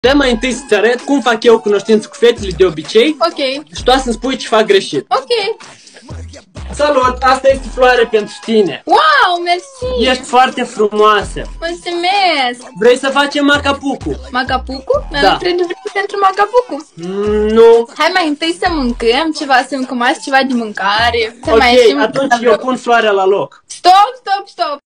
Dă mai întâi să-ți arăt cum fac eu cunoștință cu fetele de obicei. Ok. Și tu să-mi spui ce fac greșit. Ok. Salut, asta este floare pentru tine. Wow, mersi. Ești foarte frumoasă. Mulțumesc. Vrei să facem macapucu? Macapucu? Da. Mi-am vreme pentru macapucu. Nu. Hai mai întâi să mâncăm ceva, să-mi comați ceva de mâncare. Să mai Ok, ieșim atunci eu pun floarea la loc. Stop, stop, stop.